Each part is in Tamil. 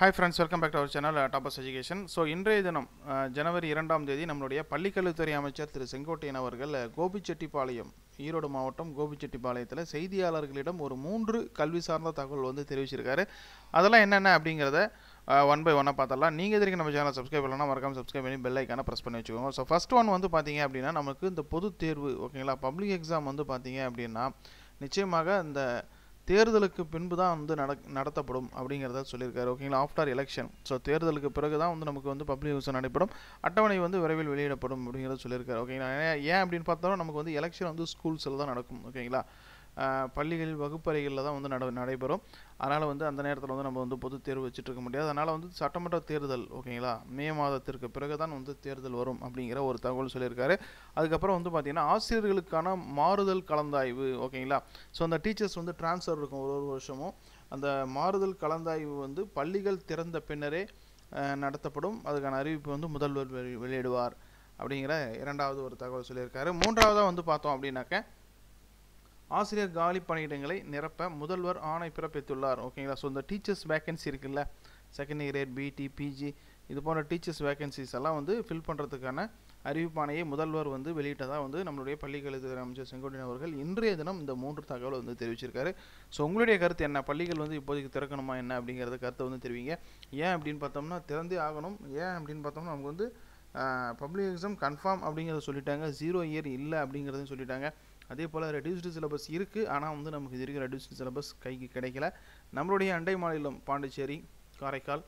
Hi friends, welcome back to our channel Toppers Education. So இன்றைய தினம் ஜனவரி 2ஆம் தேதி நம்மளுடைய பள்ளிக்கல்வித்துறை அமைச்சர் திரு செங்கோட்டையன் அவர்கள் கோபிச்செட்டிப்பாளையம் ஈரோடு மாவட்டம் கோபிச்செட்டிப்பாளையத்தில் செய்தியாளர்களிடம் ஒரு 3 கல்வி சார்ந்த தகவல் வந்து தெரிவிச்சிருக்காரு. அதெல்லாம் என்னென்ன அப்படிங்கறத ஒன் பை ஒன்னா பார்த்தலாம். நீங்க இதுவரைக்கும் நம்ம சேனலை சப்ஸ்கிரைப் பண்ணலனா மறக்காம சப்ஸ்கிரைப் பண்ணி பெல் ஐகானை பிரஸ் பண்ணி வச்சுக்கோங்க. ஸோ ஃபர்ஸ்ட் ஒன் வந்து பாத்தீங்க அப்படின்னா நமக்கு இந்த பொது தேர்வு ஓகேங்களா பப்ளிக் எக்ஸாம் வந்து பாத்தீங்க அப்படின்னா நிச்சயமாக இந்த தேர்தலுக்கு பின்பு தான் வந்து நடத்தப்படும் அப்படிங்கறத சொல்லியிருக்காரு ஓகேங்களா ஆஃப்டர் எலெக்ஷன். ஸோ தேர்தலுக்கு பிறகு தான் வந்து நமக்கு வந்து பப்ளிக் எக்ஸாம் நடைபெறும், அட்டவணை வந்து விரைவில் வெளியிடப்படும் அப்படிங்கறத சொல்லியிருக்காரு ஓகேங்களா. ஏன் அப்படின்னு பார்த்தோம்னா நமக்கு வந்து எலெக்ஷன் வந்து ஸ்கூல்ஸில் தான் நடக்கும் ஓகேங்களா, பள்ளிகளில் வகுப்பறைகளில் தான் வந்து நடைபெறும். அதனால் வந்து அந்த நேரத்தில் வந்து நம்ம வந்து பொது தேர்வு வச்சுட்டு இருக்க முடியாது. அதனால் வந்து சட்டமன்ற தேர்தல் ஓகேங்களா மே மாதத்திற்கு பிறகு தான் வந்து தேர்தல் வரும் அப்படிங்கிற ஒரு தகவல் சொல்லியிருக்காரு. அதுக்கப்புறம் வந்து பார்த்தீங்கன்னா ஆசிரியர்களுக்கான மாறுதல் கலந்தாய்வு ஓகேங்களா. ஸோ அந்த டீச்சர்ஸ் வந்து டிரான்ஸ்ஃபர் இருக்கும் ஒரு வருஷமும். அந்த மாறுதல் கலந்தாய்வு வந்து பள்ளிகள் திறந்த பின்னரே நடத்தப்படும். அதுக்கான அறிவிப்பு வந்து முதல்வர் வெளியிடுவார் அப்படிங்கிற இரண்டாவது ஒரு தகவல் சொல்லியிருக்காரு. மூன்றாவதாக வந்து பார்த்தோம் அப்படின்னாக்க ஆசிரியர் காலி பணியிடங்களை நிரப்ப முதல்வர் ஆணை பிறப்பித்துள்ளார் ஓகேங்களா. ஸோ இந்த டீச்சர்ஸ் வேகன்சி இருக்குல்ல, செகண்ட் கிரேட் பிடி பிஜி இது போன்ற டீச்சர்ஸ் வேகன்சிஸ் எல்லாம் வந்து ஃபில் பண்ணுறதுக்கான அறிவிப்பாணையை முதல்வர் வந்து வெளியிட்டதாக வந்து நம்மளுடைய பள்ளிக்கல்வித்துறை அமைச்சர் செங்கோட்டையன் அவர்கள் இன்றைய தினம் இந்த 3 தகவல் வந்து தெரிவிச்சிருக்காரு. ஸோ உங்களுடைய கருத்து என்ன, பள்ளிகள் வந்து இப்போதைக்கு திறக்கணுமா என்ன அப்படிங்கிறத கருத்தை வந்து தெரிவிங்க. ஏன் அப்படின்னு பார்த்தோம்னா திறந்தே ஆகணும். ஏன் அப்படின்னு பார்த்தோம்னா நமக்கு வந்து பப்ளிக் எக்ஸாம் கன்ஃபார்ம் அப்படிங்கிறத சொல்லிட்டாங்க, 0 இயர் இல்லை அப்படிங்கிறதையும் சொல்லிட்டாங்க. அதே போல் ரெடியூஸ்டு சிலபஸ் இருக்குது, ஆனால் வந்து நமக்கு இது வரைக்கும் ரெடியூஸ்டு சிலபஸ் கைக்கு கிடைக்கல. நம்மளுடைய அண்டை மாநிலம் பாண்டிச்சேரி, காரைக்கால்,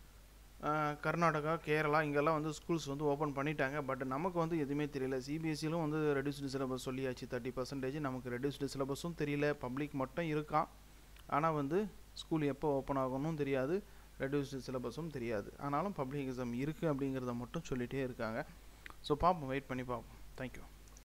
கர்நாடகா, கேரளா இங்கெல்லாம் வந்து ஸ்கூல்ஸ் வந்து ஓப்பன் பண்ணிட்டாங்க. பட் நமக்கு வந்து எதுவுமே தெரியல. சிபிஎஸ்சிலும் வந்து ரெடியூஸ்டு சிலபஸ் சொல்லியாச்சு 30%, நமக்கு ரெடியூஸ்டு சிலபஸும் தெரியல. பப்ளிக் மட்டும் இருக்கான், ஆனால் வந்து ஸ்கூல் எப்போ ஓப்பன் ஆகணும்னு தெரியாது, ரெடியூஸ்டு சிலபஸும் தெரியாது. ஆனாலும் பப்ளிக் எக்ஸாம் இருக்குது அப்படிங்கிறத மட்டும் சொல்லிகிட்டே இருக்காங்க. ஸோ பார்ப்போம், வெயிட் பண்ணி பார்ப்போம். தேங்க்யூ.